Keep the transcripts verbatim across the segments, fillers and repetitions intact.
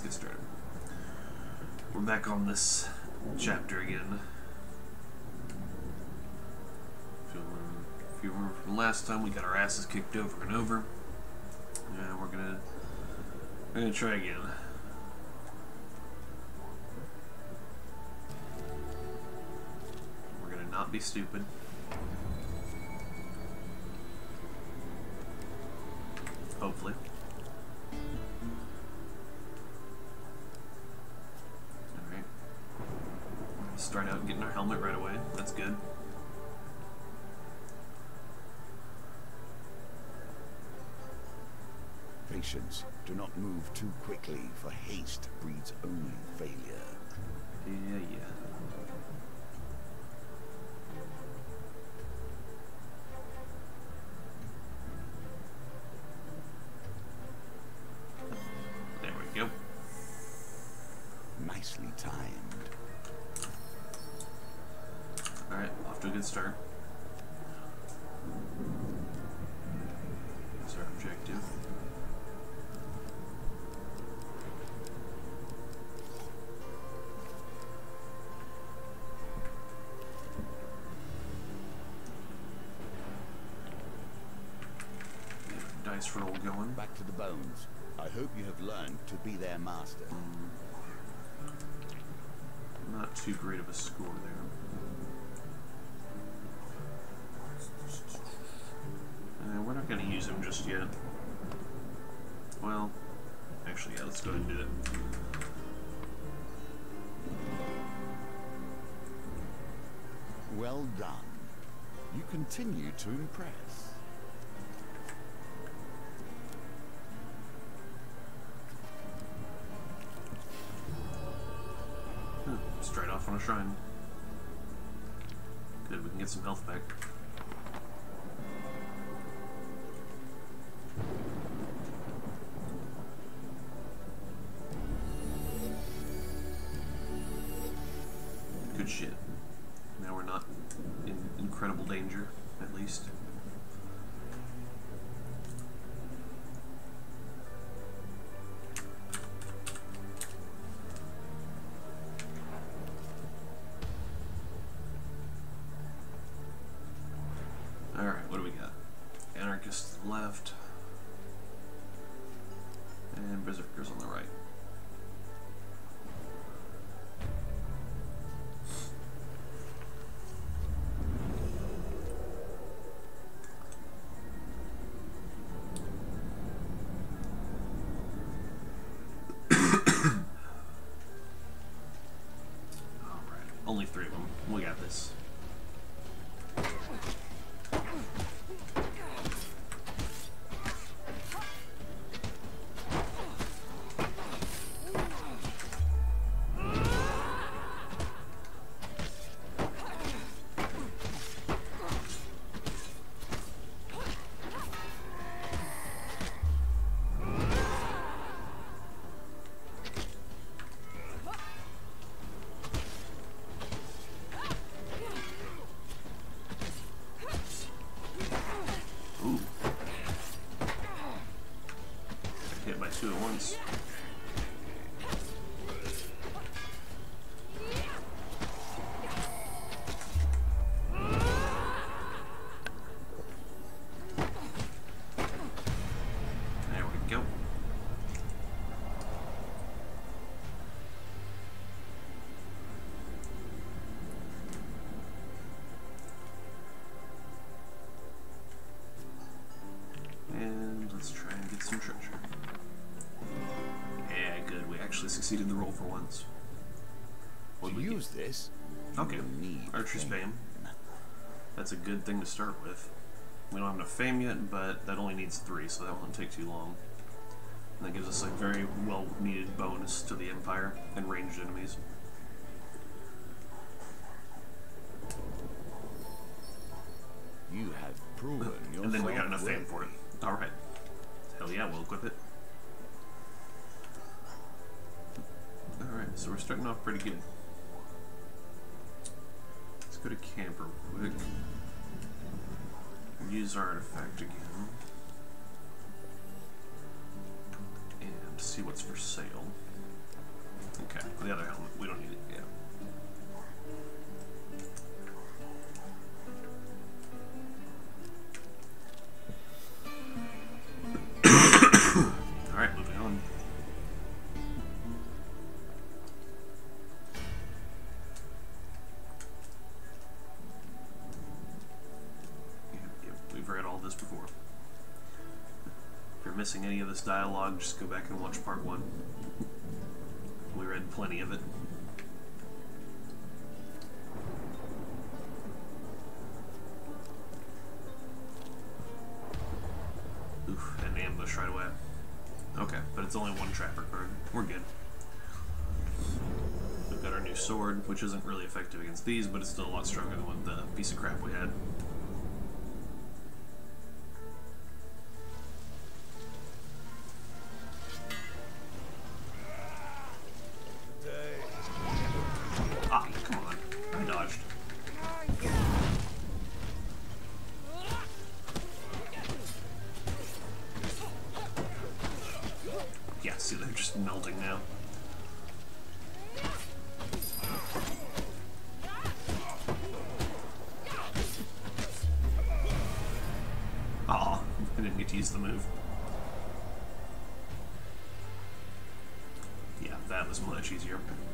get started. We're back on this chapter again. If you remember from last time, we got our asses kicked over and over. And we're gonna we're gonna try again. We're gonna not be stupid. Hopefully. Alright. Start out getting our helmet right away. That's good. Patience. Do not move too quickly, for haste breeds only failure. Yeah, yeah. There we go. Nicely timed. Alright, off to a good start. That's our objective. Dice roll going. Back to the bones. I hope you have learned to be their master. Mm. Not too great of a score there. Uh, we're not going to use him just yet. Well, actually, yeah, let's go ahead and do it. Well done. You continue to impress. Straight off on a shrine. Good, we can get some health back. Good shit. Now we're not in incredible danger, at least. Alright, what do we got? Anarchist to the left. And Berserkers on the right. Alright, only three of them. We got this. Two at once. There we go. And let's try and get some treasure. Yeah, good. We actually succeeded in the roll for once. What do we use this? Okay. Archer spam. That's a good thing to start with. We don't have enough fame yet, but that only needs three, so that won't take too long. And that gives us a very well-needed bonus to the Empire and ranged enemies. You have proven yourself. And then we got enough fame for it. Alright. Hell yeah, we'll equip it. Alright, so we're starting off pretty good. Let's go to camp real quick. Use our artifact again. And see what's for sale. Okay, the other helmet, we don't need it, yeah. Alright, moving on. Yep, yep, we've read all this before. If you're missing any of this dialogue, just go back and watch part one. We read plenty of it. Oof, an ambush right away. Okay, but it's only one trapper card. We're good. We've got our new sword, which isn't really effective against these, but it's still a lot stronger than what the piece of crap we had. Ah, come on. I dodged. Yeah, see, they're just melting now. Aw, I didn't get to use the move. Yeah, that was much easier.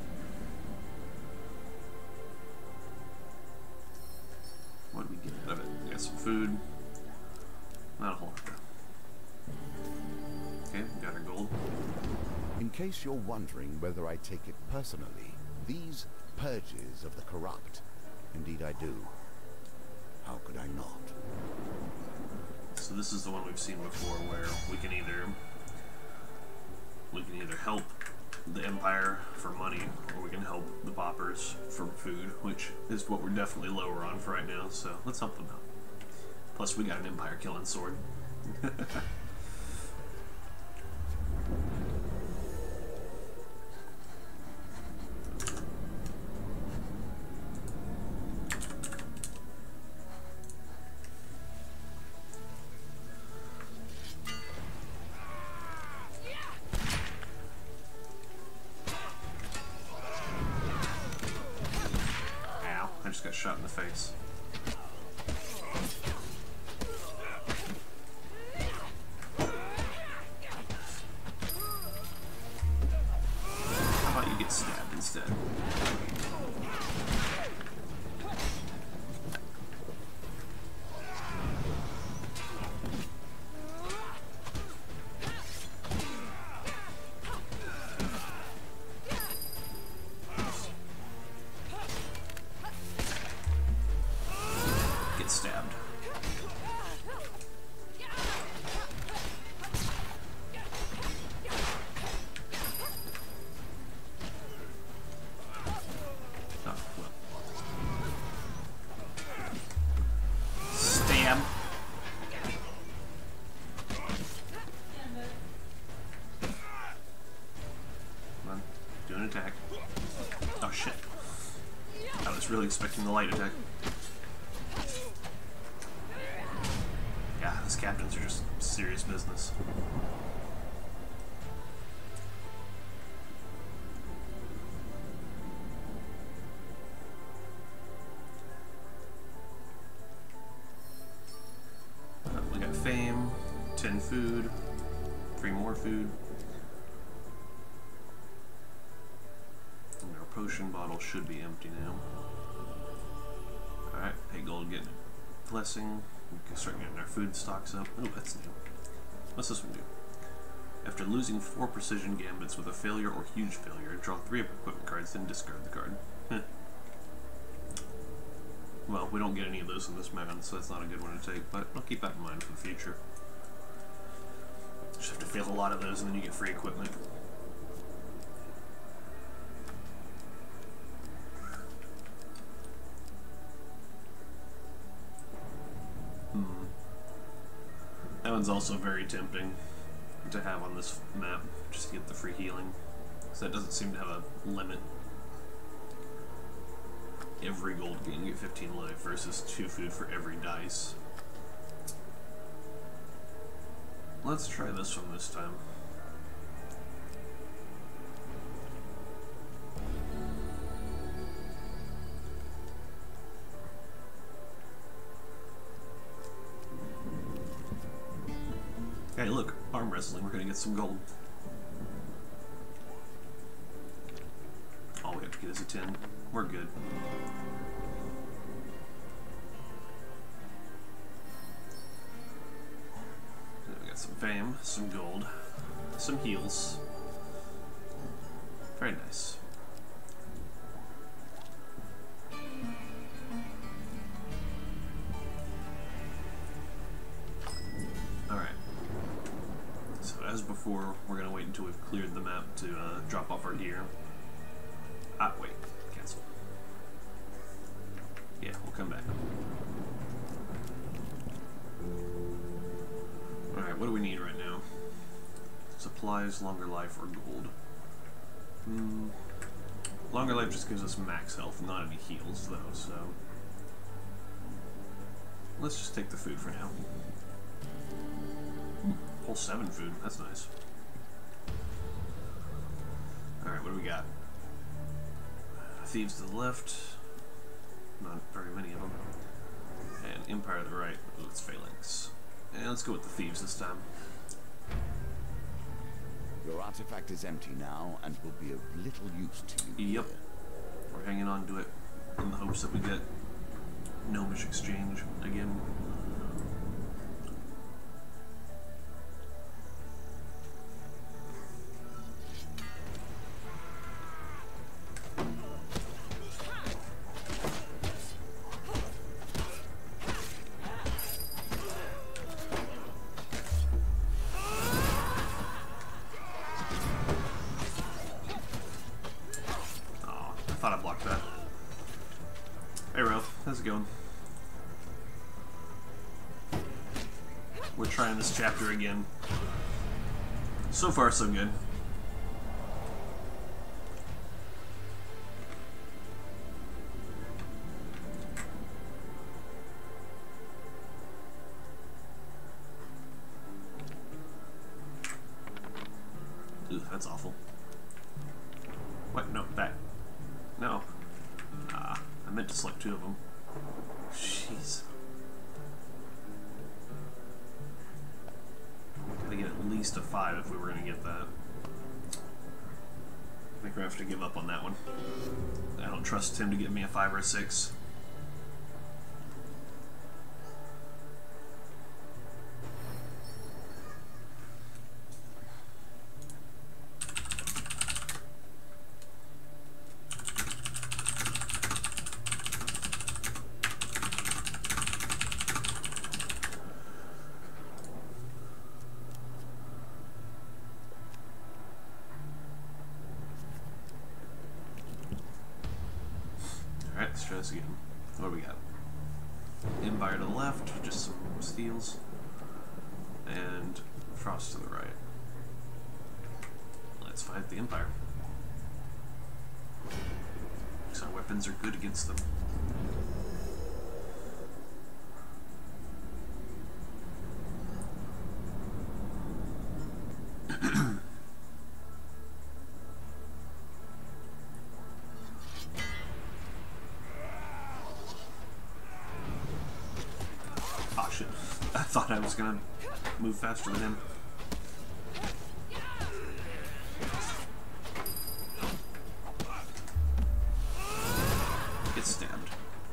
What did we get out of it? We got some food. Not a whole lot, though. Okay, we got our gold. In case you're wondering whether I take it personally, these purges of the corrupt, indeed I do. How could I not? So this is the one we've seen before, where we can either we can either help the Empire for money, or we can help the Paupers for food, which is what we're definitely lower on for right now, so let's help them out. Plus, we got an Empire killing sword. I just got shot in the face. How about you get stabbed instead? Stabbed. Oh, well. Stab. Come on, do an attack. Oh shit. I was really expecting the light attack. These captains are just serious business. Uh, we got fame, ten food, three more food. And our potion bottle should be empty now. Alright, hey gold, getting a blessing. We can start getting our food stocks up. Oh, that's new. What's this one do? After losing four precision gambits with a failure or huge failure, draw three equipment cards, then discard the card. Heh. Well, we don't get any of those in this mount, so that's not a good one to take, but I'll keep that in mind for the future. Just have to fail a lot of those and then you get free equipment. That one's also very tempting to have on this map, just to get the free healing. So that doesn't seem to have a limit. Every gold gain, you get fifteen life versus two food for every dice. Let's try this one this time. Hey, look, arm wrestling. We're gonna get some gold. All we have to get is a ten. We're good. Then we got some fame, some gold, some heals. Very nice. Alright. So as before, we're going to wait until we've cleared the map to uh, drop off our gear. Ah, wait. Cancel. Yeah, we'll come back. Alright, what do we need right now? Supplies, longer life, or gold? Hmm. Longer life just gives us max health, not any heals though, so... Let's just take the food for now. Hmm. Whole seven food, that's nice. Alright, what do we got? Thieves to the left. Not very many of them. And Empire to the right. Ooh, it's Phalanx. And let's go with the thieves this time. Your artifact is empty now and will be of little use to you. Yep. Here. We're hanging on to it in the hopes that we get Gnomish Exchange again. I blocked that. Hey Ralph, how's it going? We're trying this chapter again. So far, so good. Ooh, that's awful. What? No, back. No. Ah, I meant to select two of them. Jeez. Gotta get at least a five if we were gonna get that. I think we're gonna have to give up on that one. I don't trust Tim to get me a five or a six. Alright, let's try this again. What do we got? Empire to the left, just some steals. And Frost to the right. Let's fight the Empire. Because our weapons are good against them. Oh shit, I thought I was gonna move faster than him. Get stabbed.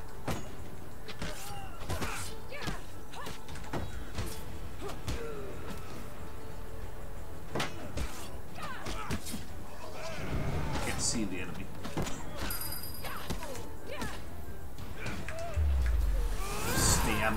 Can't see the enemy. Stab.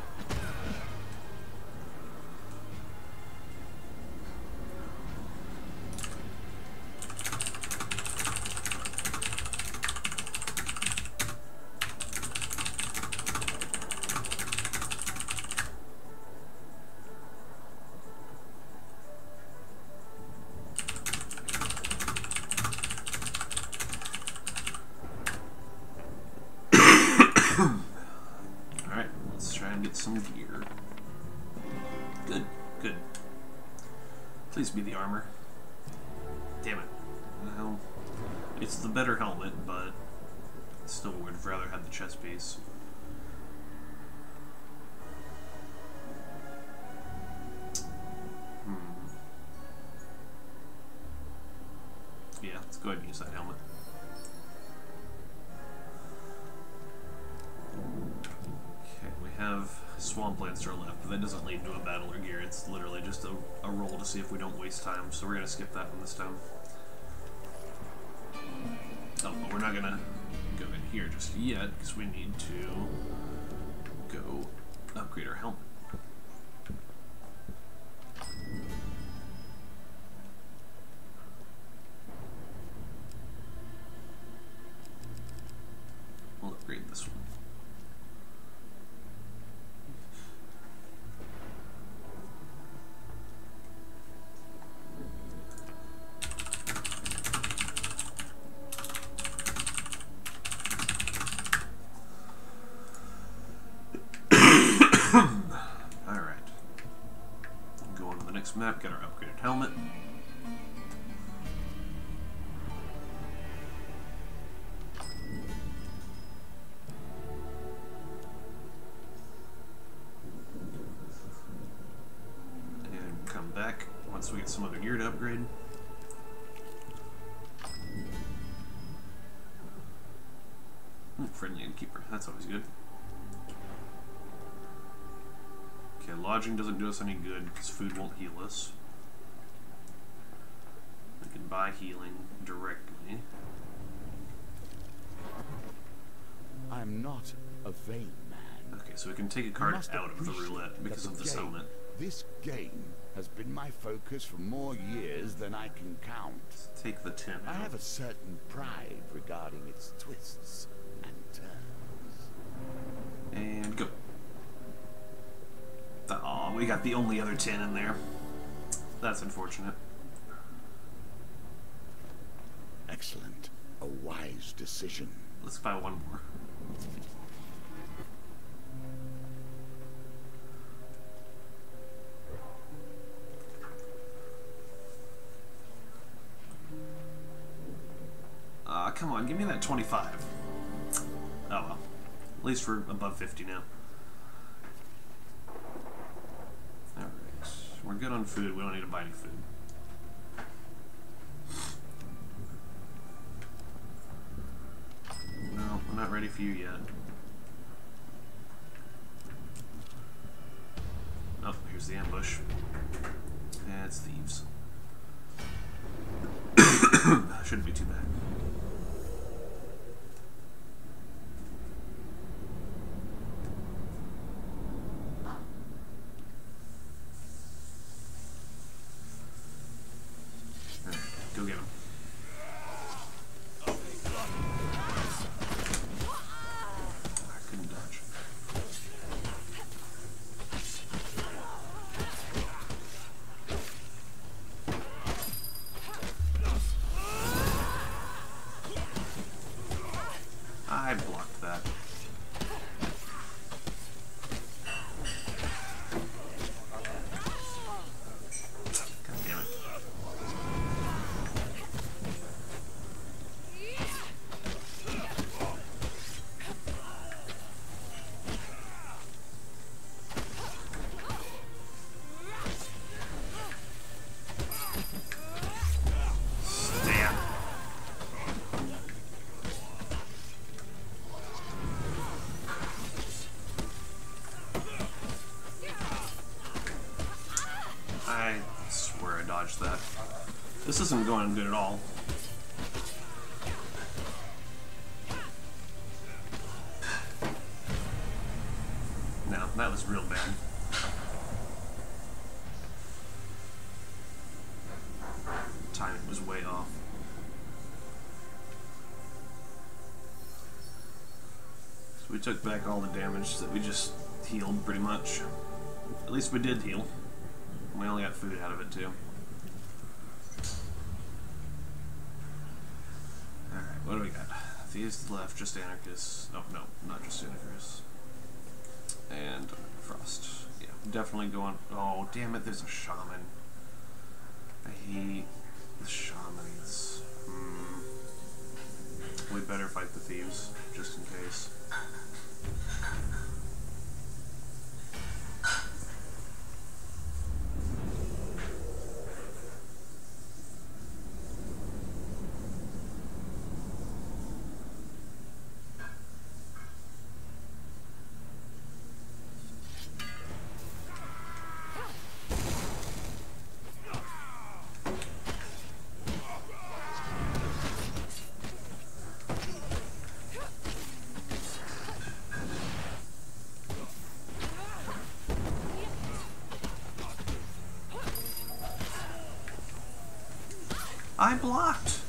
Alright, let's try and get some gear. Good, good. Please be the armor. Damn it. Well, it's the better helmet, but still would rather have the chest piece. Let's go ahead and use that helmet. Okay, we have Swamp Lancer left, but that doesn't lead to a battle or gear. It's literally just a, a roll to see if we don't waste time, so we're going to skip that one this time. Oh, but we're not going to go in here just yet, because we need to go upgrade our helmet. We'll upgrade this one. Alright. Go on to the next map, get our upgraded helmet. And come back once we get some other gear to upgrade. Ooh, friendly innkeeper, that's always good. Okay, lodging doesn't do us any good because food won't heal us. We can buy healing directly. I'm not a vain man. Okay, so we can take a card out of the roulette because of this helmet. This game has been my focus for more years than I can count. Let's take the ten I out. have a certain pride regarding its twists and turns. And go. Aw, we got the only other ten in there. That's unfortunate. Excellent. A wise decision. Let's buy one more. Ah, uh, come on, give me that twenty-five. Oh well. At least we're above fifty now. Alright. We're good on food. We don't need to buy any food. No, I'm not ready for you yet. Oh, here's the ambush. Yeah, it's thieves. Shouldn't be too bad. Alright, go get him. I couldn't dodge. I blocked that. God damn it. Damn. I swear I dodged that. This isn't going good at all. No, that was real bad. Timing was way off. So we took back all the damage that we just healed, pretty much. At least we did heal. We only got food out of it, too. Alright, what do we got? Thieves to the left, just anarchists. Oh, no, not just anarchists. And Frost. Yeah, definitely going. Oh, damn it, there's a shaman. I hate the shamans. Hmm. We better fight the thieves, just in case. I blocked!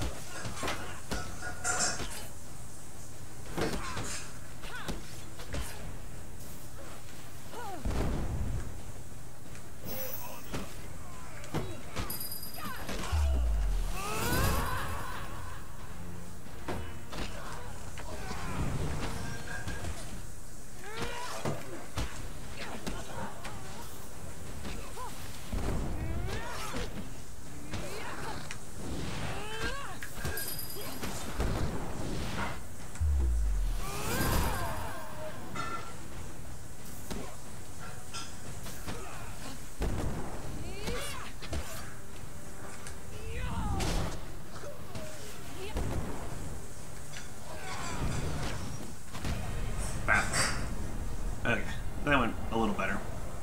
Okay, that went a little better.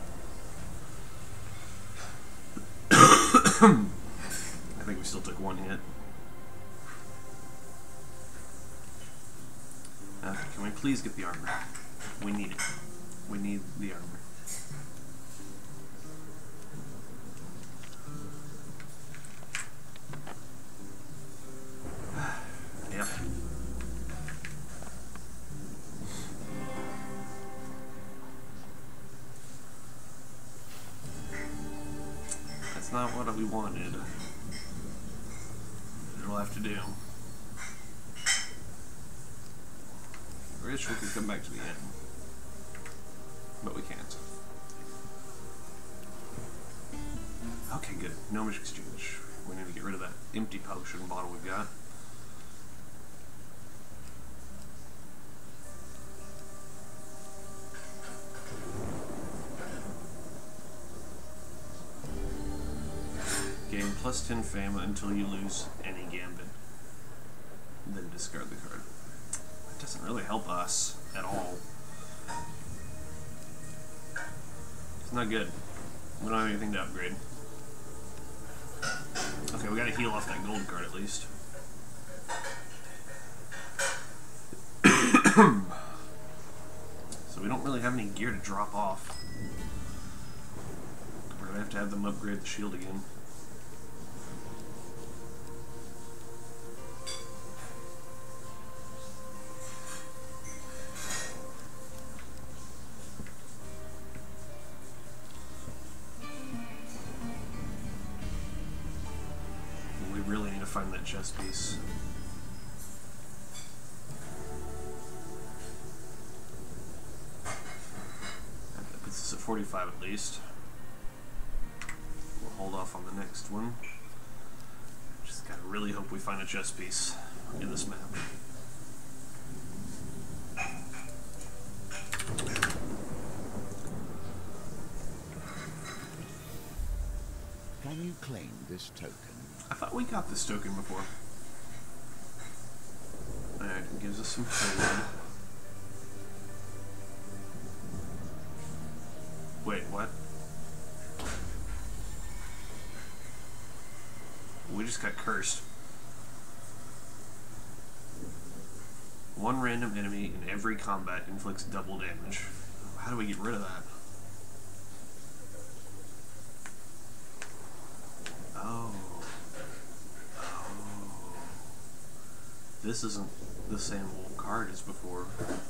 I think we still took one hit. Uh, can we please get the armor? We need it. We need the armor. Yep. That's not what we wanted. It'll have to do. I wish we could come back to the end. But we can't. Okay, good. Gnomish exchange. We need to get rid of that empty potion bottle we've got. Gain plus ten fame until you lose any gambit. Then discard the card. That doesn't really help us at all. It's not good. We don't have anything to upgrade. Okay, we gotta heal off that gold card at least. So we don't really have any gear to drop off. We're gonna have to have them upgrade the shield again. Find that chest piece. That puts us at forty-five at least. We'll hold off on the next one. Just gotta really hope we find a chest piece in this map. Can you claim this token? I thought we got this token before. Alright, it gives us some food. Wait, what? We just got cursed. One random enemy in every combat inflicts double damage. How do we get rid of that? Oh. This isn't the same old card as before.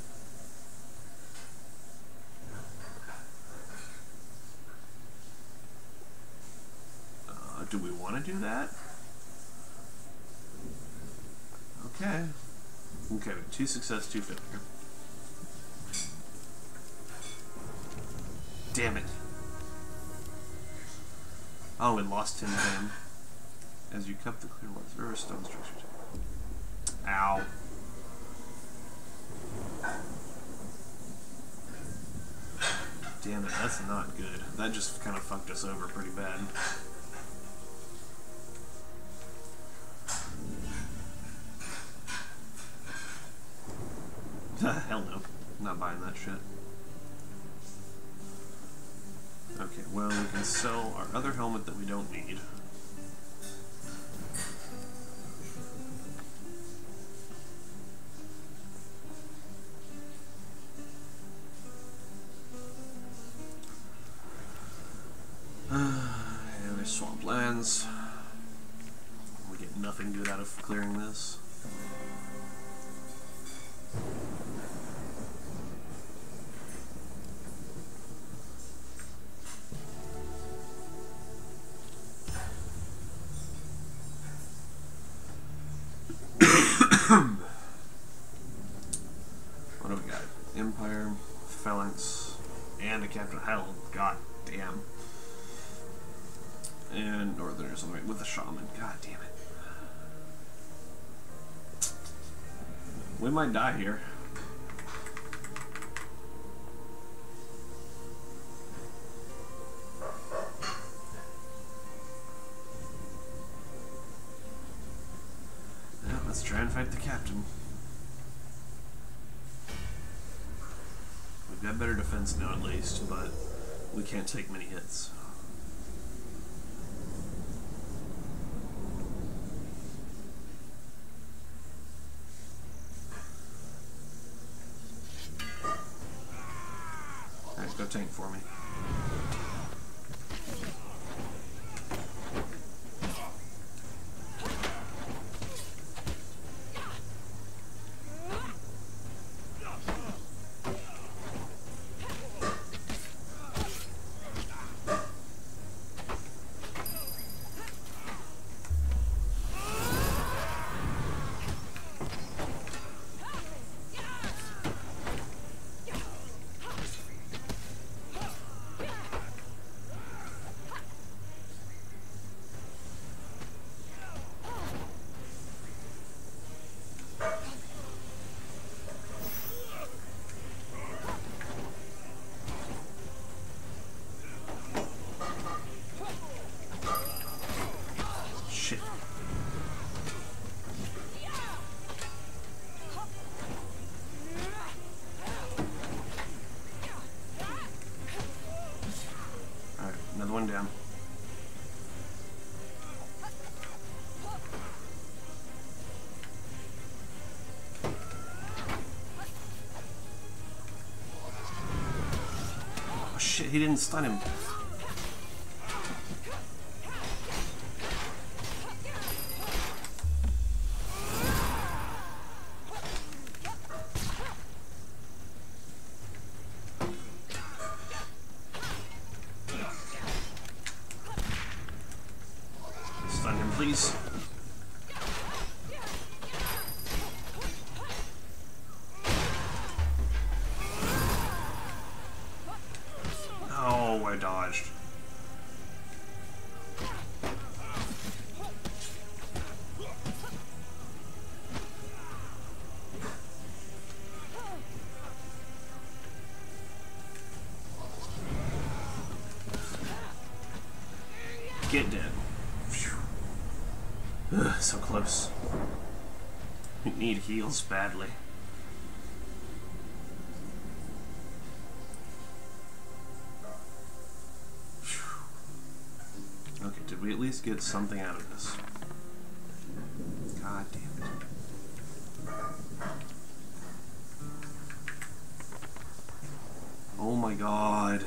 Uh, do we want to do that? Okay. Okay, two success, two failure. Damn it. Oh, it lost ten fame. As you cup the clear ones, river stone structure. Ow. Damn it, that's not good. That just kind of fucked us over pretty bad. Hell no. I'm not buying that shit. Okay, well, we can sell our other helmet that we don't need. Swamplands. We nothing good out of clearing this. What do we got? Empire, Phalanx, and a Captain Hell. God damn. And Northerners on the way with a Shaman. God damn it. We might die here. Yeah, let's try and fight the captain. We've got better defense now at least, but we can't take many hits. Alright, go tank for me. Shit. Alright, another one down. Oh shit, he didn't stun him. Stun him, please. Oh, I dodged. Get dead. Ugh, so close. We need heals badly. Okay, did we at least get something out of this? God damn it. Oh my god.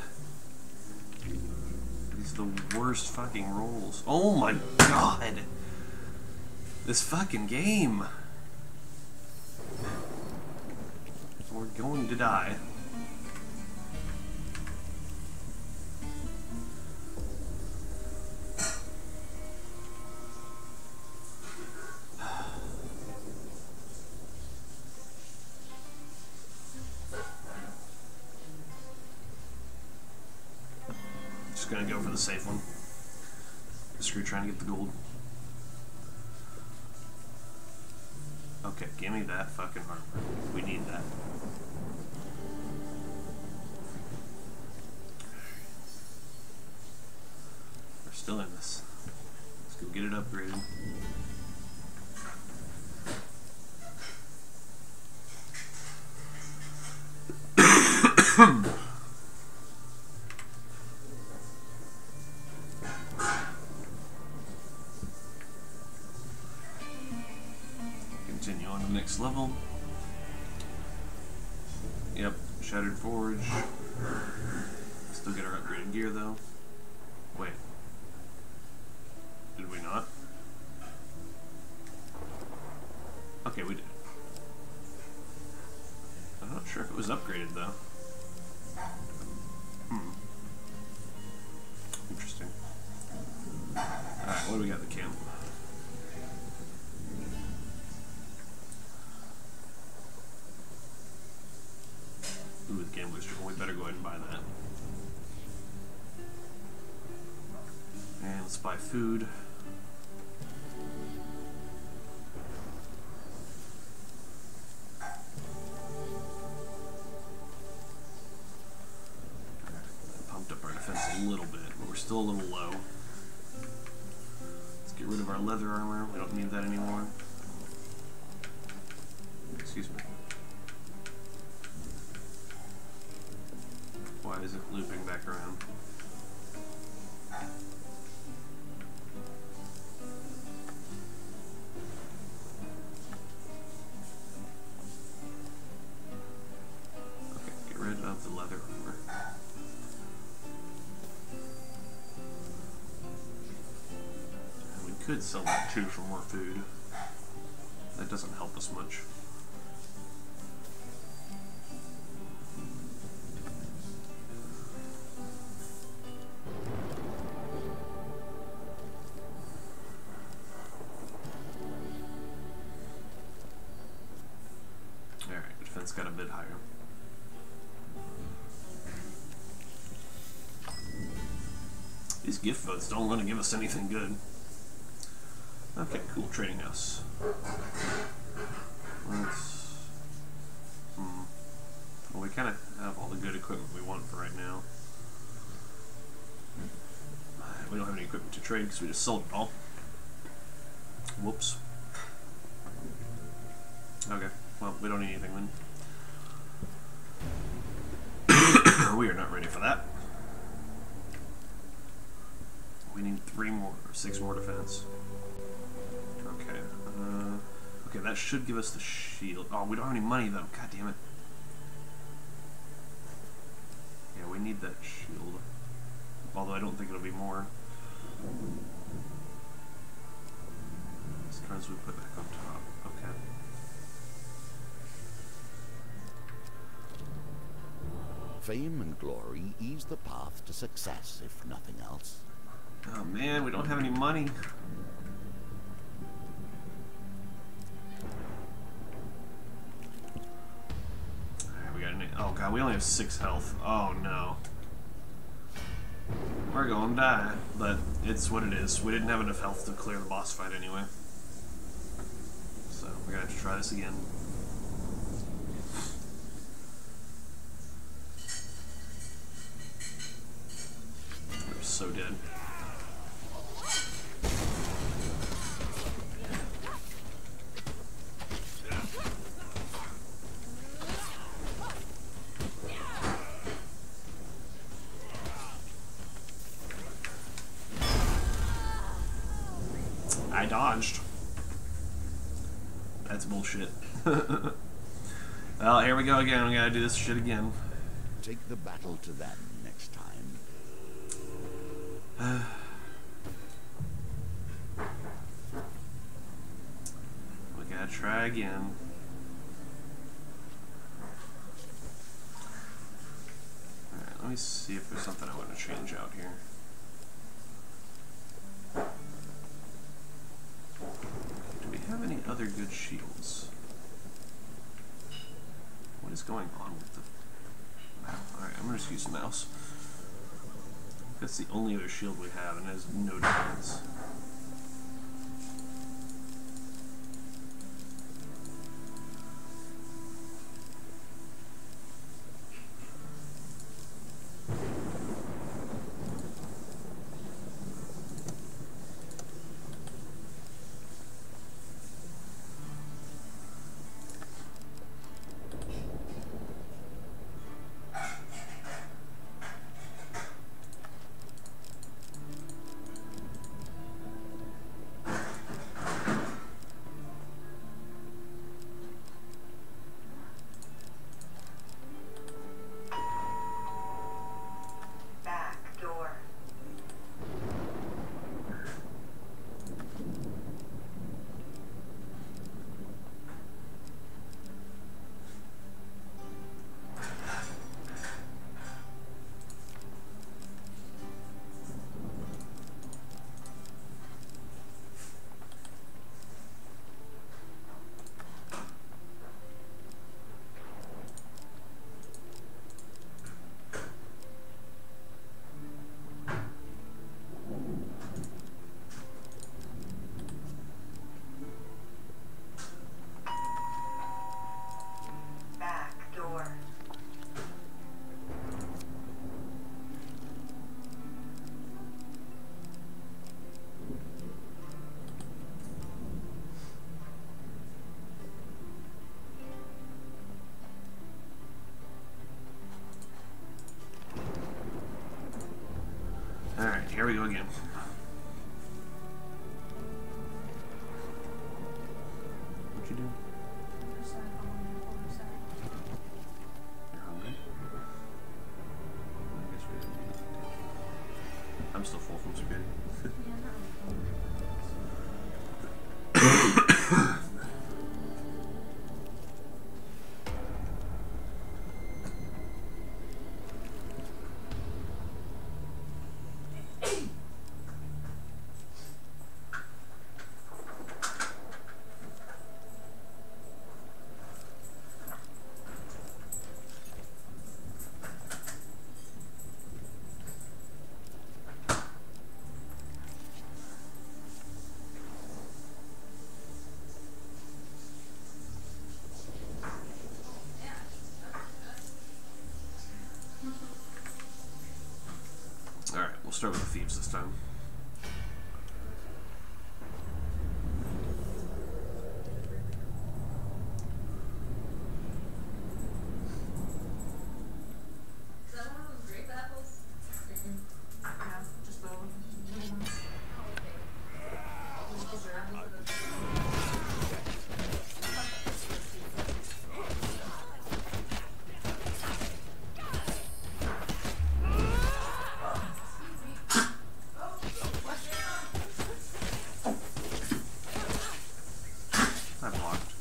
These are the worst fucking rolls. Oh my god! This fucking game! We're going to die. Just gonna go for the safe one. Screw trying to get the gold. Okay, give me that fucking armor. We need that. We're still in this. Let's go get it upgraded. Continue on to the next level. Yep, Shattered Forge. Still get our upgraded gear though. Wait. Did we not? upgraded though. Hmm. Interesting. Alright, what do we got at the camp? Ooh, the gambler's journal. We better go ahead and buy that. And let's buy food. Pumped up our defense a little bit, but we're still a little low. Let's get rid of our leather armor. We don't need that anymore. Excuse me. Why is it looping back around? Okay, get rid of the leather armor. And we could sell that too for more food. That doesn't help us much. Defense got a bit higher. These gift votes don't want to give us anything good. Okay, cool. Trading house. Let's... Hmm. Well, we kind of have all the good equipment we want for right now. We don't have any equipment to trade because we just sold it all. Whoops. Okay. Well, we don't need anything then. We are not ready for that. We need three more, or six more defense. Okay. Uh, okay, that should give us the shield. Oh, we don't have any money though. God damn it. Yeah, we need that shield. Although I don't think it'll be more. These cards we put back on top. Okay. Fame and glory ease the path to success, if nothing else. Oh man, we don't have any money. Alright, we got an... Oh god, we only have six health. Oh no. We're going to die, but it's what it is. We didn't have enough health to clear the boss fight anyway. So, we're gonna have to try this again. So dead. I dodged. That's bullshit. Well, here we go again. We gotta do this shit again. Take the battle to them next time. We gotta try again. Alright, let me see if there's something I want to change out here. Do we have any other good shields? What is going on with the map? Alright, I'm gonna just use the mouse. That's the only other shield we have, and it has no defense. What'd you do? You're hungry? I guess we didn't need to. I'm still full from spaghetti. Alright, we'll start with the thieves this time. Is that one of those grape apples? Yeah, just the little ones. Those are apples with a- I'm locked.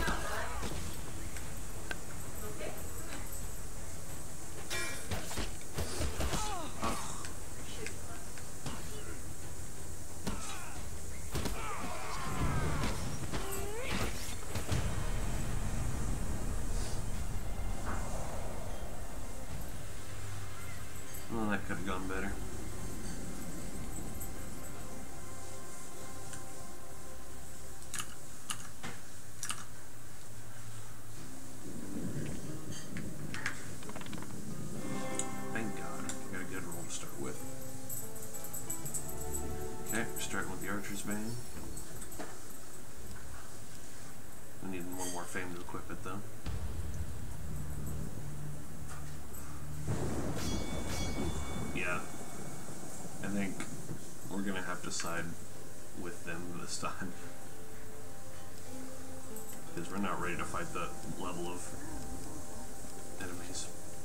Well, that could have gone better. Thank God. I got a good roll to start with. Okay, we're starting with the Archer's Bane. We need one more fame to equip it though. Yeah. I think we're gonna have to side with them this time. Because we're not ready to fight that level of enemies.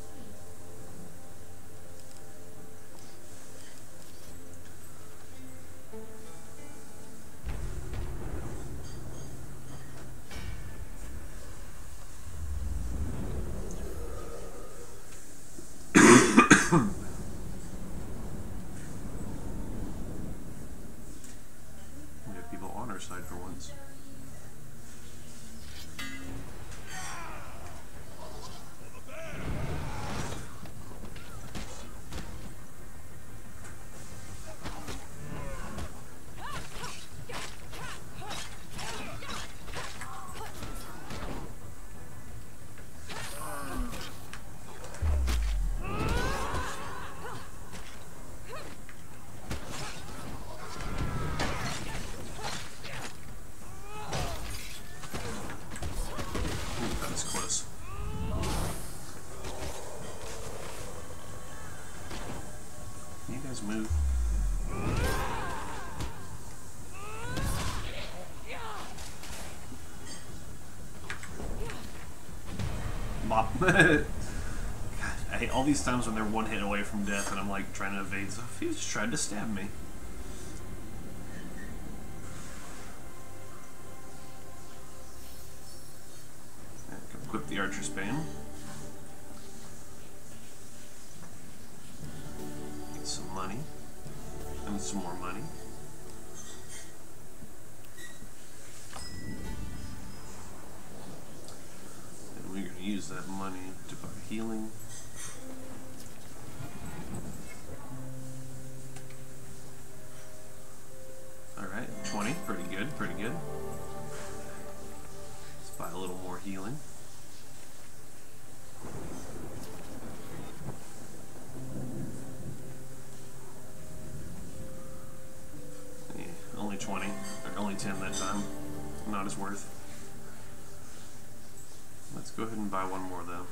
We have people on our side for once. That was close. Can you guys move? Bop. God, I hate all these times when they're one hit away from death and I'm like trying to evade stuff. He just tried to stab me. Equip the Archer's Bane. Get some money. And some more money. And we're going to use that money to buy healing. Alright, twenty. Pretty good, pretty good. Let's buy a little more healing. Yeah, only twenty, or only ten that time. Not as worth. Let's go ahead and buy one more though.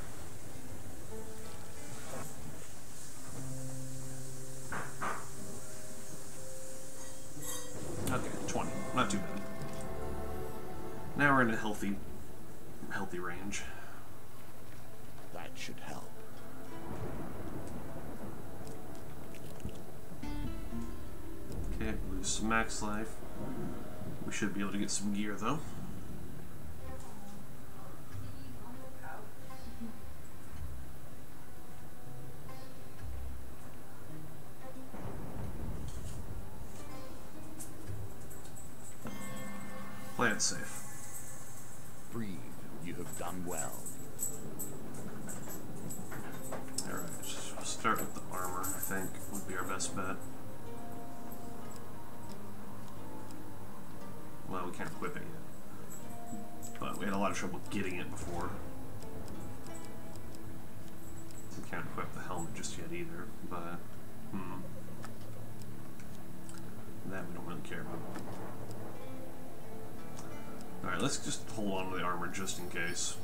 not too bad. Now we're in a healthy, healthy range. That should help. Okay, lose some max life. We should be able to get some gear though. Play it safe. Breathe. You have done well. Alright, we'll start with the armor, I think, would be our best bet. Well, we can't equip it yet. But we had a lot of trouble getting it before. We can't equip the helmet just yet either, but... Hmm. That we don't really care about. Alright, let's just hold on to the armor just in case.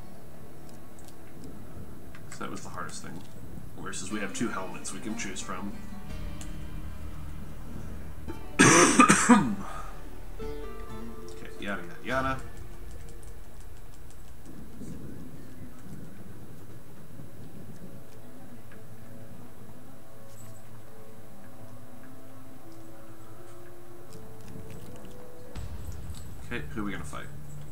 So that was the hardest thing. Versus we have two helmets we can choose from. Okay, yada yada yada. Okay, who are we gonna fight?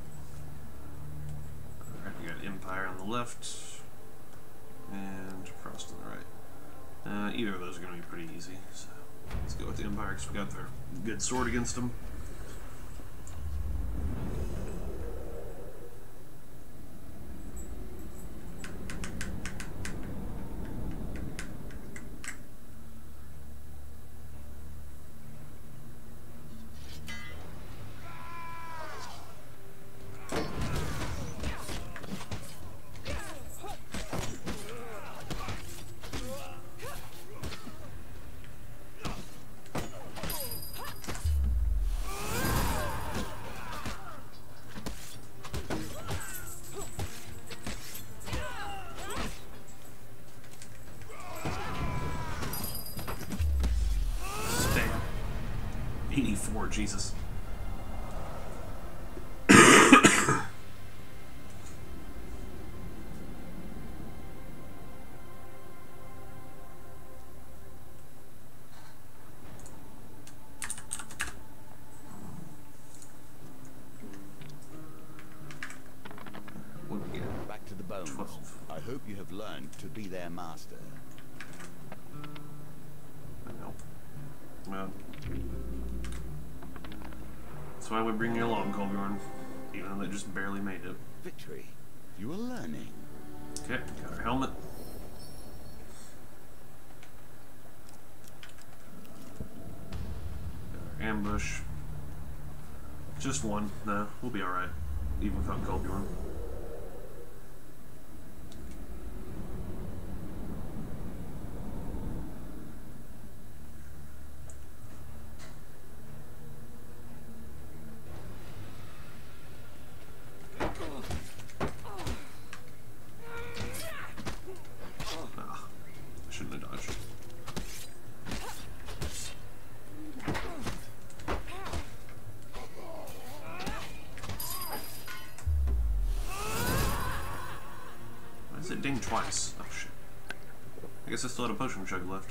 Alright, we got Empire on the left, and Frost on the right. Uh, either of those are gonna be pretty easy, so let's go with the Empire because we got their good sword against them. eighty-four, Jesus. What do we get? Back to the bones. twelve. I hope you have learned to be their master. I know. Well, that's why we bring you along, Colbjorn. Even though they just barely made it. Victory. You are learning. Okay, got our helmet. Got our ambush. Just one. No, we'll be alright. Even without Colbjorn. It dinged twice. Oh shit. I guess I still had a potion chug left.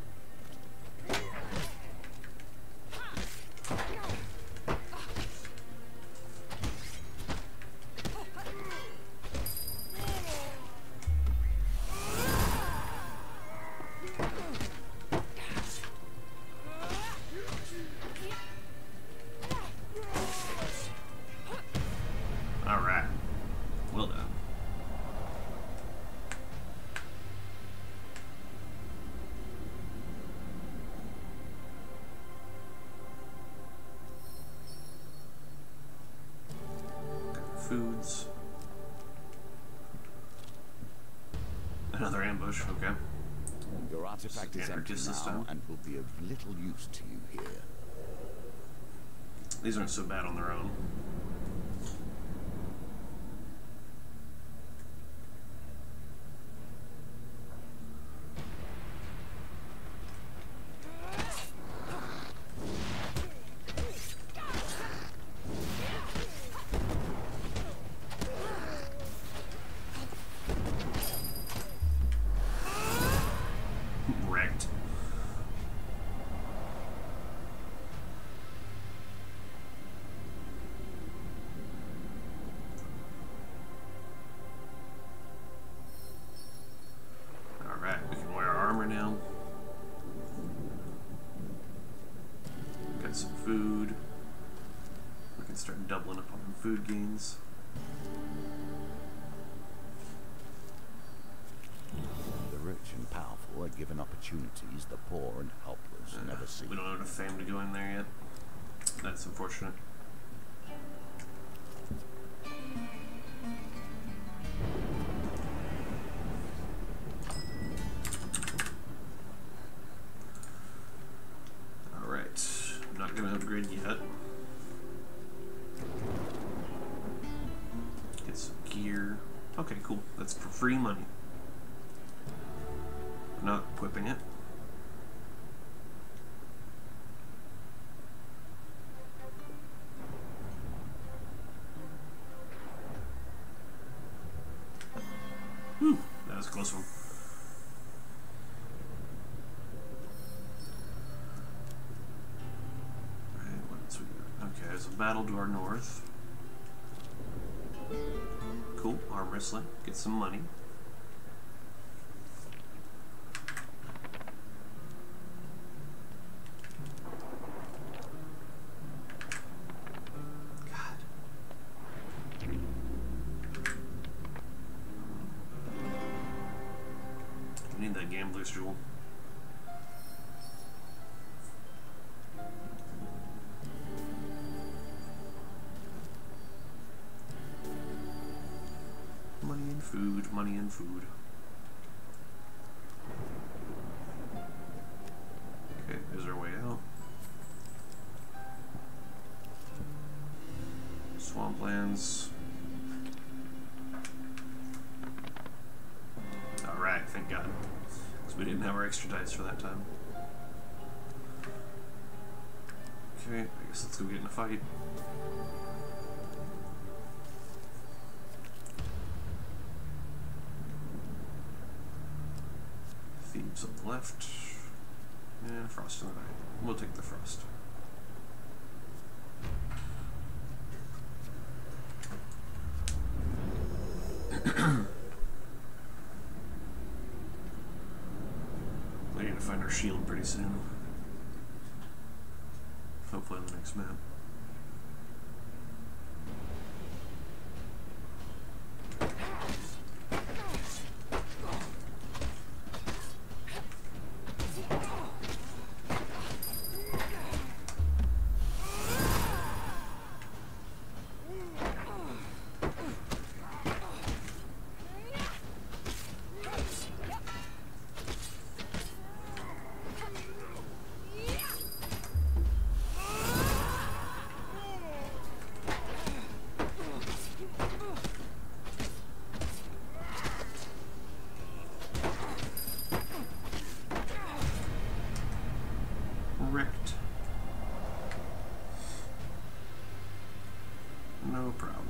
Alright. Well done. Foods. Another ambush, okay. Your artifact is empty now and will be of little use to you here. These aren't so bad on their own. food. We can start doubling up on food gains. The rich and powerful are given opportunities the poor and helpless Uh, never see. we don't have enough fame to go in there yet. That's unfortunate. Alright, I'm not going to upgrade yet. Get some gear. Okay, cool. That's for free money. I'm not equipping it. Whew, that was a close one. Alright, what else we got? Okay, there's a battle to our north. Cool, arm wrestling. Get some money. God. We need that gambler's jewel. Money and food, money and food. Okay, there's our way out. Swamplands. Alright, thank God. Because we didn't have our extra dice for that time. Okay, I guess let's go get in a fight. Thieves on the left. And Frost on the right. We'll take the Frost. We need to find our shield pretty soon. Hopefully on the next map. Wrecked. No problem.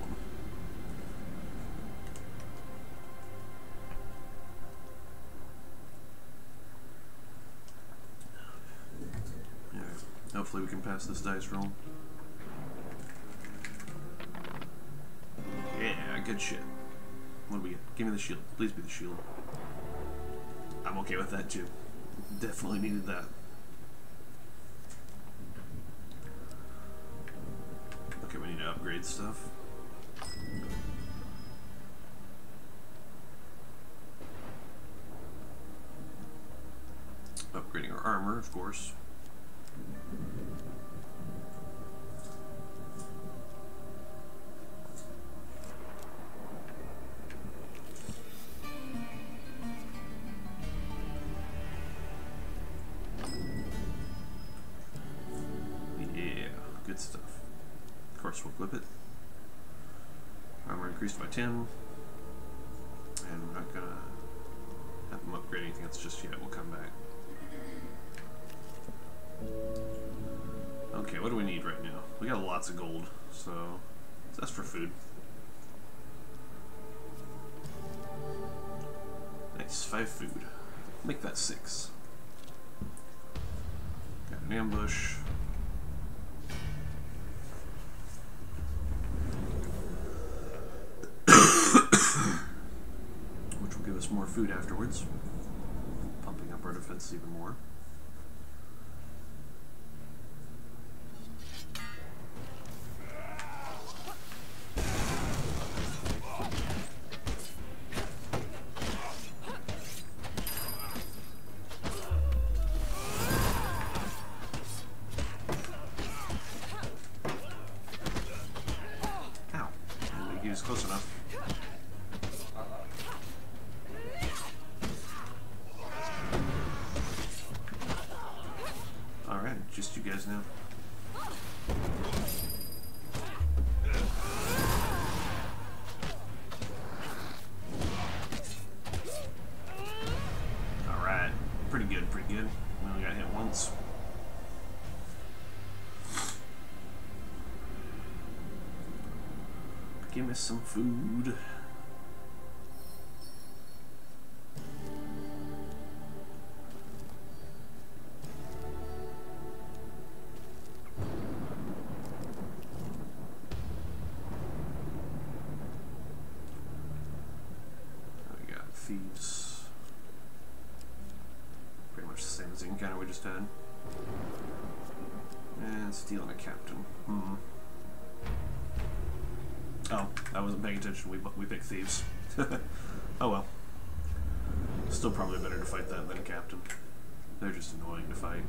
Yeah, hopefully we can pass this dice roll. Yeah, good shit. What do we get? Give me the shield. Please be the shield. I'm okay with that too. Definitely needed that. Okay, we need to upgrade stuff. Upgrading our armor, of course. Yeah, good stuff. Of course, we'll clip it. Armor increased by ten. And we're not gonna have them upgrade anything else just yet. We'll come back. Okay, what do we need right now? We got lots of gold, so that's for food. Nice, five food. Make that six. Got an ambush. Which will give us more food afterwards. Pumping up our defense even more. close enough. Alright, just you guys now. Alright, pretty good, pretty good. We only got hit once. Give me some food. We got thieves. Pretty much the same as the encounter we just had. And stealing a captain. Hmm. Oh, I wasn't paying attention. We we picked thieves. Oh well. Still probably better to fight that than a captain. They're just annoying to fight.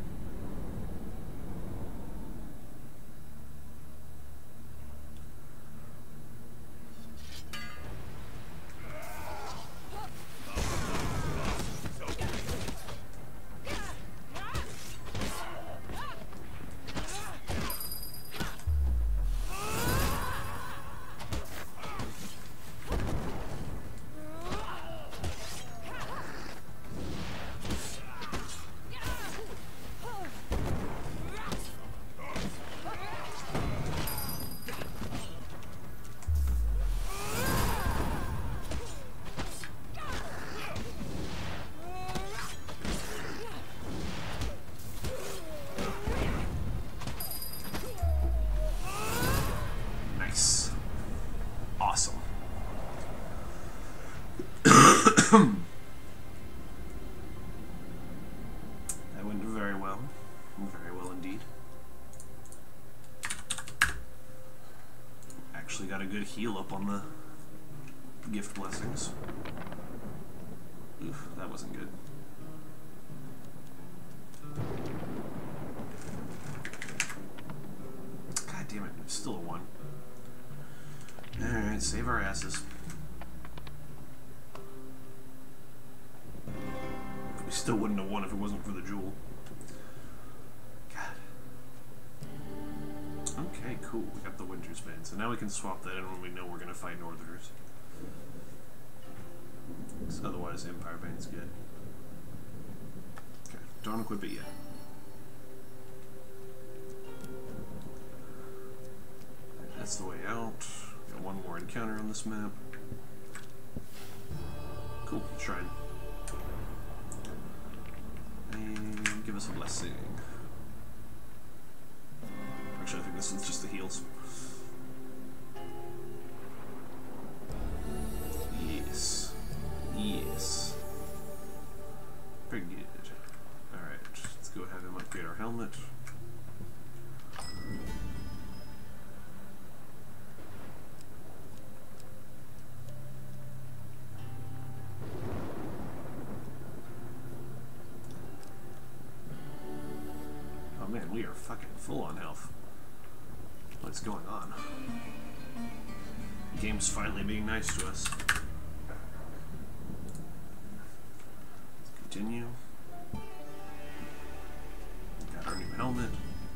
That went very well. Very well indeed. Actually got a good heal up on the gift blessings. Oof, that wasn't good. God damn it, it's still a one. Alright, save our asses. We still wouldn't have won if it wasn't for the jewel. God. Okay, cool. We got the Winter's Bane. So now we can swap that in when we know we're going to fight Northerners. Because otherwise, Empire Bane's good. Okay, don't equip it yet. That's the way out. Got one more encounter on this map. Cool, shrine. And give us a blessing. Actually, I think this is just the heals. Yes. Yes. Pretty good. Alright, let's go have him upgrade our helmet. Man, we are fucking full on health. What's going on? The game's finally being nice to us. Let's continue. Got our new helmet.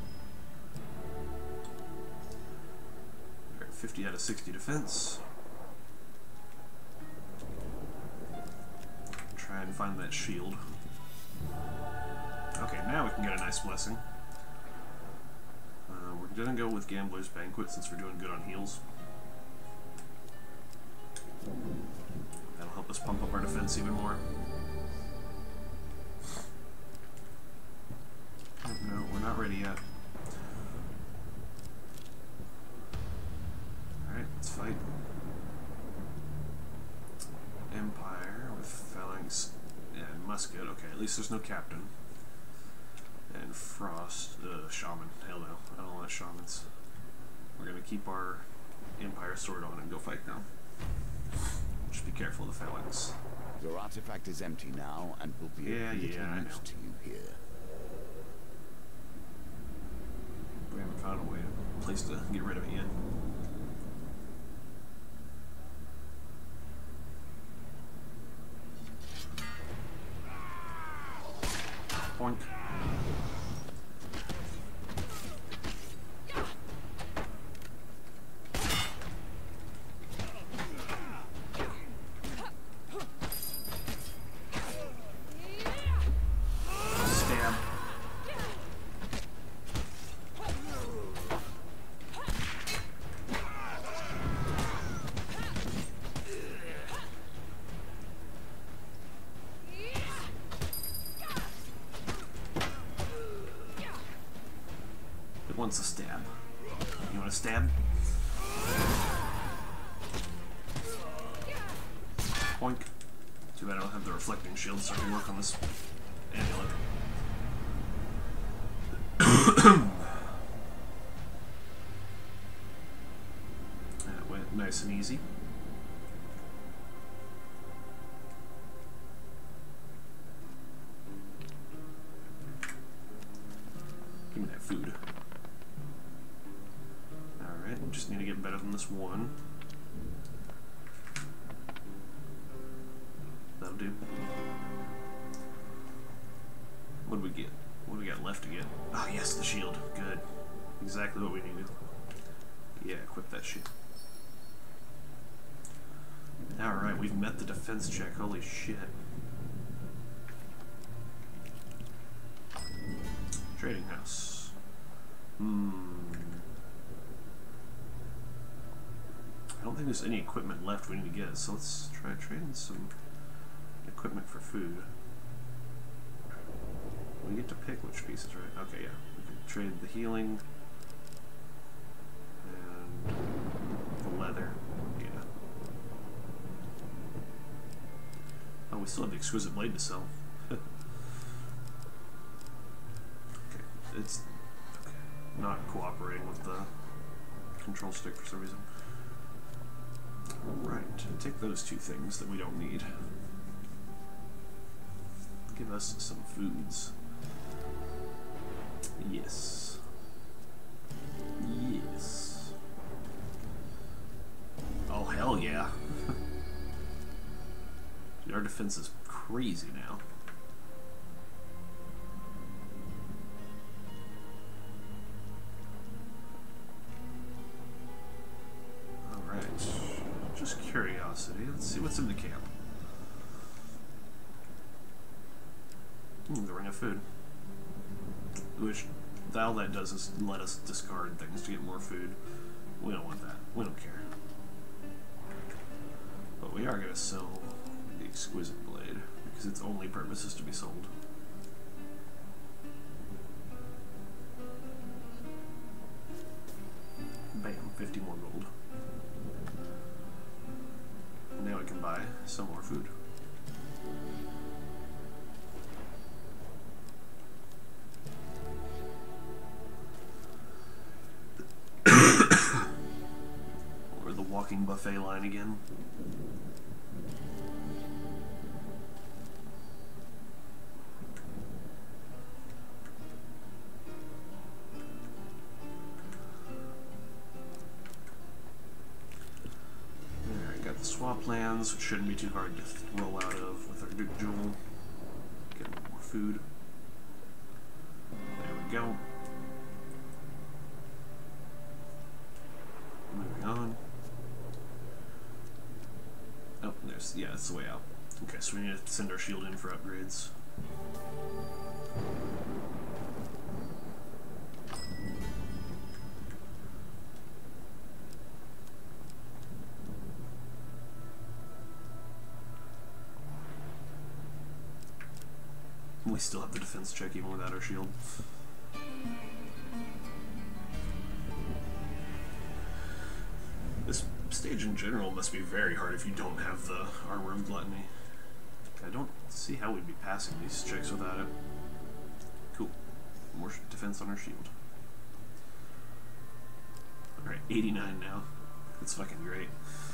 We're at fifty out of sixty defense. Try and find that shield. Okay, now we can get a nice blessing. We're gonna go with Gambler's Banquet since we're doing good on heals. That'll help us pump up our defense even more. Oh, no, we're not ready yet. Alright, let's fight. Empire with Phalanx and Musket. Okay, at least there's no captain. And Frost, uh, Shaman. Hell no, I don't want Shamans. We're gonna keep our Empire sword on and go fight them. Just be careful of the Phalanx. Your artifact is empty now and will be Yeah, of little yeah, I use know. to you here. We haven't found a way, a place to get rid of it yet. It wants a stab. You want a stab? Poink. Too bad I don't have the reflecting shield so I can work on this amulet. That went nice and easy. Give me that food. Alright, we just need to get better than this one. That'll do. What do we get? What do we got left to get? Oh yes, the shield. Good. Exactly what we needed. Yeah, equip that shit. Alright, we've met the defense check. Holy shit. Trading house. Hmm. I don't think there's any equipment left we need to get, so let's try trading some equipment for food. We get to pick which pieces, right? Okay, yeah. We can trade the healing and the leather. Yeah. Oh, we still have the exquisite blade to sell. Okay. It's okay. Not cooperating with the control stick for some reason. Right. Take those two things that we don't need. Give us some foods. Yes. Yes. Oh, hell yeah. Dude, our defense is crazy now. Alright. Just curiosity. Let's see what's in the camp. Hmm, the ring of food. Which, all that does is let us discard things to get more food. We don't want that. We don't care. But we are going to sell the exquisite blade, because its only purpose is to be sold. Bam, fifty more gold. Now we can buy some more food. Or the walking buffet line again. Swap lands, which shouldn't be too hard to roll out of with our Duke Jewel. Get more food. There we go. Moving on. Oh, there's, yeah, that's the way out. Okay, so we need to send our shield in for upgrades. We still have the defense check even without our shield. This stage in general must be very hard if you don't have the Armor of Gluttony. I don't see how we'd be passing these checks without it. Cool. More defense on our shield. Alright, eighty-nine now. That's fucking great.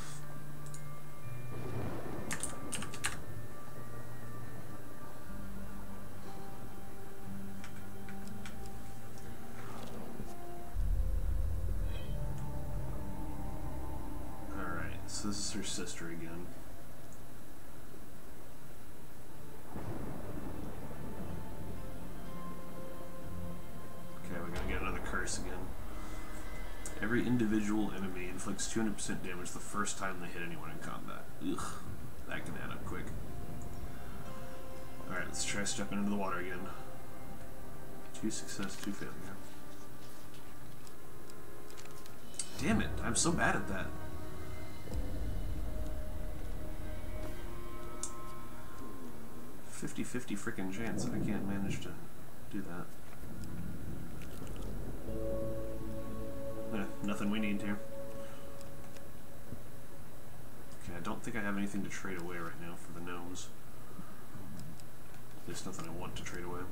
So this is her sister again. Okay, we're gonna get another curse again. Every individual enemy inflicts two hundred percent damage the first time they hit anyone in combat. Ugh, that can add up quick. Alright, let's try stepping into the water again. Two success, two failure. Damn it, I'm so bad at that. fifty fifty frickin' chance that I can't manage to do that. nothing we need here. Okay, I don't think I have anything to trade away right now for the gnomes. There's nothing I want to trade away.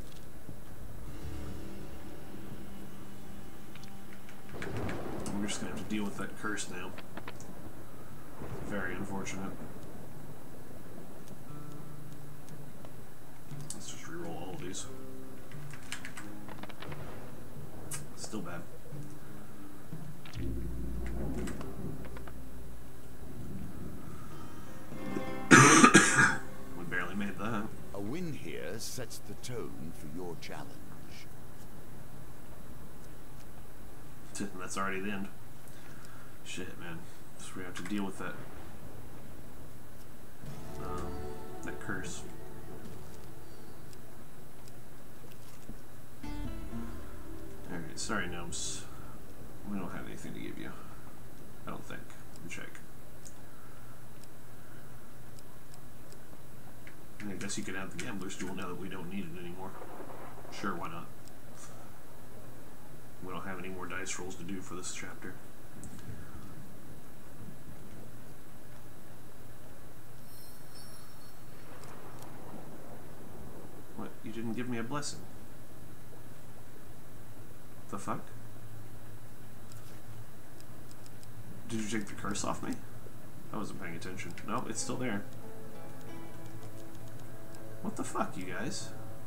We're just gonna have to deal with that curse now. Very unfortunate. Let's just reroll all of these. Still bad. We barely made that. A win here sets the tone for your challenge. That's already the end. Shit, man. So we have to deal with that. Um, that curse. Alright, sorry, gnomes. We don't have anything to give you. I don't think. Let me check. I guess you could have the Gambler's Duel now that we don't need it anymore. Sure, why not? We don't have any more dice rolls to do for this chapter. What? You didn't give me a blessing? The fuck? Did you take the curse off me? I wasn't paying attention. No, it's still there. What the fuck, you guys?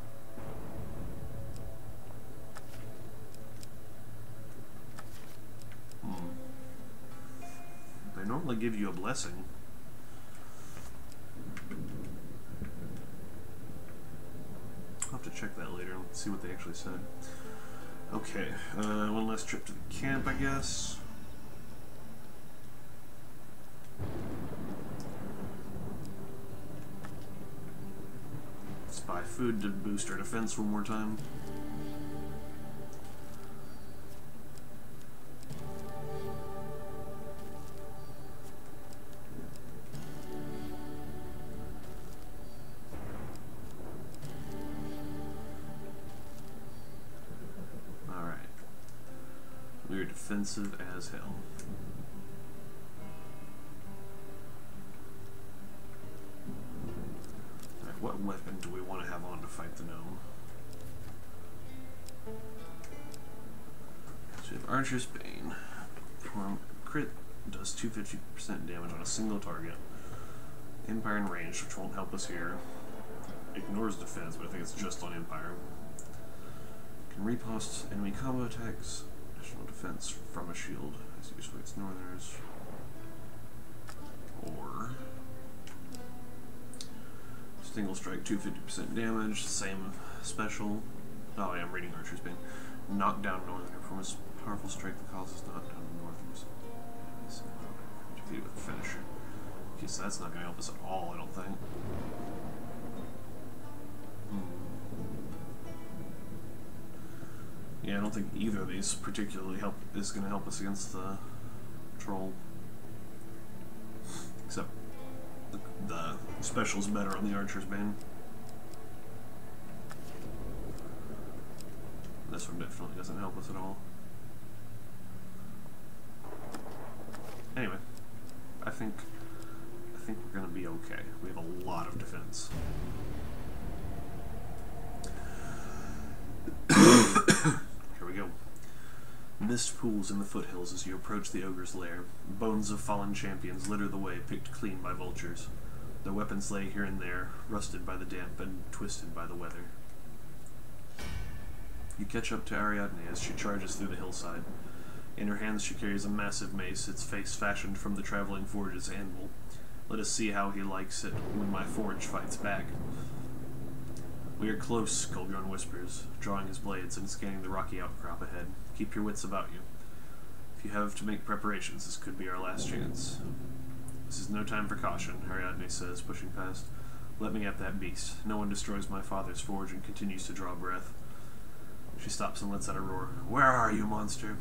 They normally give you a blessing. I'll have to check that later and see what they actually said. Okay, uh, one last trip to the camp, I guess. Let's buy food to boost our defense one more time. Defensive as hell. Alright, what weapon do we want to have on to fight the gnome? So we have Archer's Bane. From crit does two hundred fifty percent damage on a single target. Empire and range, which won't help us here. Ignores defense, but I think it's just on Empire. Can riposte enemy combo attacks. Additional defense from a shield as used against Northerners. Or single strike, two hundred fifty percent damage, same special. Oh yeah, I'm reading Archer's Bane. Knock down Northerner from his powerful strike that causes knock down Northerners. Defeated with a finisher. Okay, so that's not going to help us at all, I don't think. Yeah, I don't think either of these particularly help is going to help us against the troll. Except the, the special's better on the Archer's Bane. This one definitely doesn't help us at all. Anyway, I think I think we're going to be okay. We have a lot of defense. Here we go. Mist pools in the foothills as you approach the ogre's lair. Bones of fallen champions litter the way, picked clean by vultures. Their weapons lay here and there, rusted by the damp and twisted by the weather. You catch up to Ariadne as she charges through the hillside. In her hands she carries a massive mace, its face fashioned from the traveling forge's anvil. Let us see how he likes it when my forge fights back. We are close, Colbjorn whispers, drawing his blades and scanning the rocky outcrop ahead. Keep your wits about you. If you have to make preparations, this could be our last chance. This is no time for caution, Ariadne says, pushing past. Let me at that beast. No one destroys my father's forge and continues to draw breath. She stops and lets out a roar. Where are you, monster?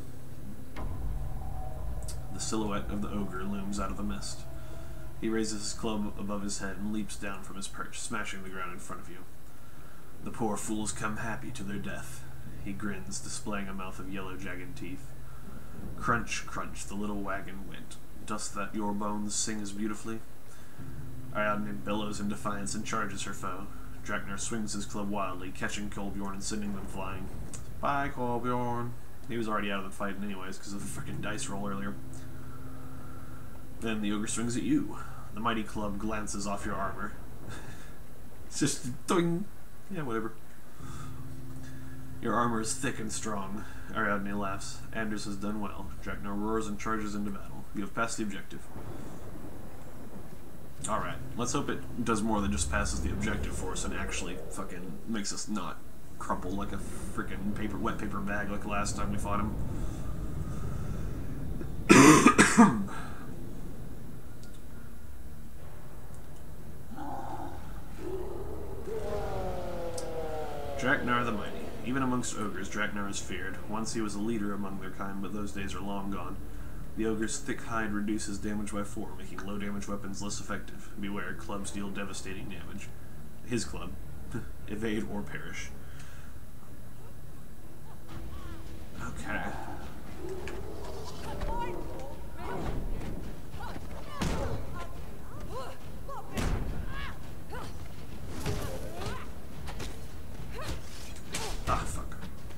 The silhouette of the ogre looms out of the mist. He raises his club above his head and leaps down from his perch, smashing the ground in front of you. The poor fools come happy to their death. He grins, displaying a mouth of yellow, jagged teeth. Crunch, crunch, the little wagon went. Dost that your bones sing as beautifully? Ariadne bellows in defiance and charges her foe. Draknar swings his club wildly, catching Kolbjorn and sending them flying. Bye, Kolbjorn. He was already out of the fight anyways because of the frickin' dice roll earlier. Then the ogre swings at you. The mighty club glances off your armor. It's just doing. Yeah, whatever. Your armor is thick and strong. Ariadne laughs. Anders has done well. Draknar roars and charges into battle. You have passed the objective. Alright, let's hope it does more than just passes the objective for us and actually fucking makes us not crumple like a freaking paper, wet paper bag like last time we fought him. Draknar the Mighty. Even amongst ogres, Draknar is feared. Once he was a leader among their kind, but those days are long gone. The ogre's thick hide reduces damage by four, making low-damage weapons less effective. Beware, clubs deal devastating damage. His club. Evade or perish. Okay. Ah, fuck.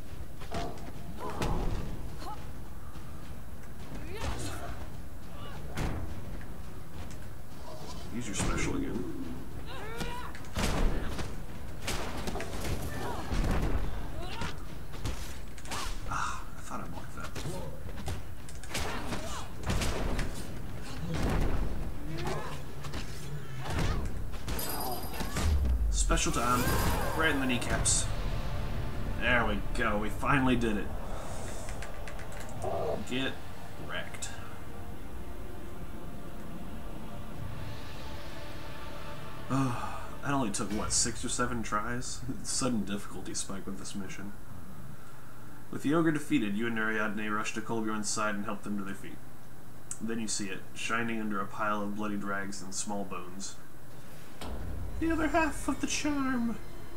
Use your special again. Ah, I thought I blocked that. Special time. Right in the kneecaps. There we go. We finally did it. Get wrecked. Oh, that only took, what, six or seven tries? Sudden difficulty spike with this mission. With the ogre defeated, you and Ariadne rush to Kolbjorn's side and help them to their feet. Then you see it, shining under a pile of bloody rags and small bones. The other half of the charm!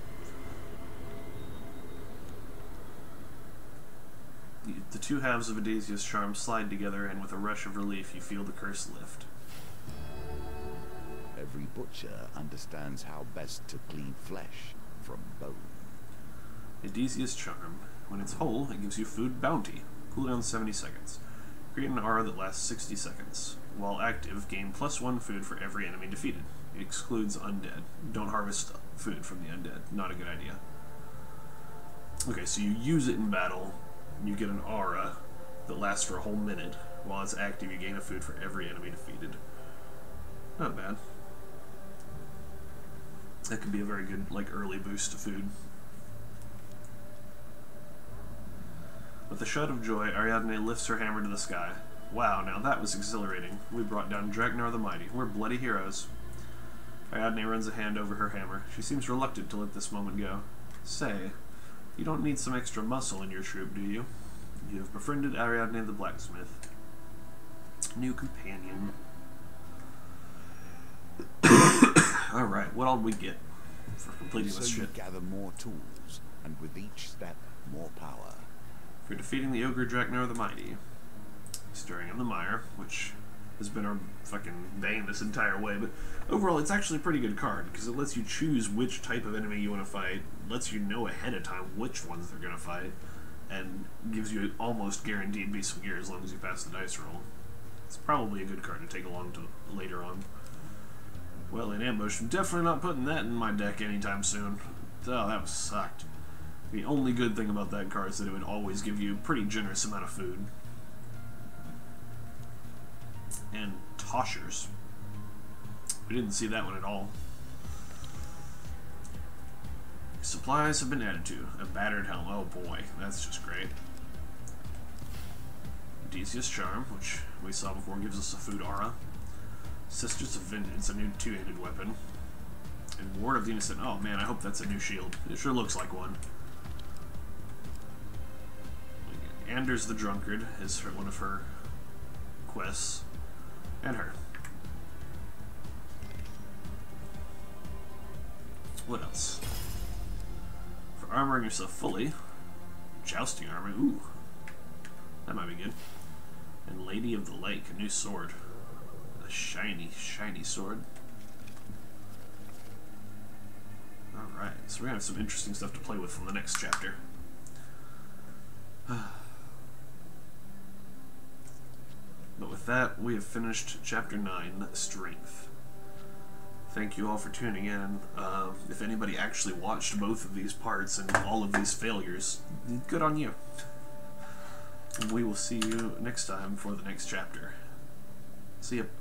The two halves of Adasia's charm slide together, and with a rush of relief, you feel the curse lift. Every butcher understands how best to clean flesh from bone. Adasia's charm. When it's whole, it gives you food bounty. Cooldown seventy seconds. Create an aura that lasts sixty seconds. While active, gain plus one food for every enemy defeated. It excludes undead. Don't harvest food from the undead. Not a good idea. Okay, so you use it in battle. You get an aura that lasts for a whole minute. While it's active, you gain a food for every enemy defeated. Not bad. That could be a very good, like, early boost to food. With a shout of joy, Ariadne lifts her hammer to the sky. Wow, now that was exhilarating. We brought down Draknar the Mighty. We're bloody heroes. Ariadne runs a hand over her hammer. She seems reluctant to let this moment go. Say, you don't need some extra muscle in your troop, do you? You have befriended Ariadne the blacksmith. New companion. Alright, what all did we get for completing So this you shit? gather more tools, and with each step, more power. For defeating the ogre Draknar the Mighty. Stirring in the mire, which has been our fucking bane this entire way, but overall it's actually a pretty good card, because it lets you choose which type of enemy you want to fight, lets you know ahead of time which ones they're going to fight, and gives you an almost guaranteed piece of gear as long as you pass the dice roll. It's probably a good card to take along to later on. Well, in ambush, I'm definitely not putting that in my deck anytime soon. Oh, that was sucked. The only good thing about that card is that it would always give you a pretty generous amount of food. And Toshers. We didn't see that one at all. Supplies have been added to. A battered helm. Oh boy, that's just great. Odysseus Charm, which we saw before, gives us a food aura. Sisters of Vengeance, a new two-handed weapon. And Ward of the Innocent. Oh man, I hope that's a new shield. It sure looks like one. Anders the Drunkard is her, one of her quests. And her. What else? For armoring yourself fully, jousting armor. Ooh, that might be good. And Lady of the Lake, a new sword. A shiny, shiny sword. Alright, so we're going to have some interesting stuff to play with in the next chapter. But with that, we have finished Chapter nine, Strength. Thank you all for tuning in. Uh, if anybody actually watched both of these parts and all of these failures, good on you. We will see you next time for the next chapter. See ya.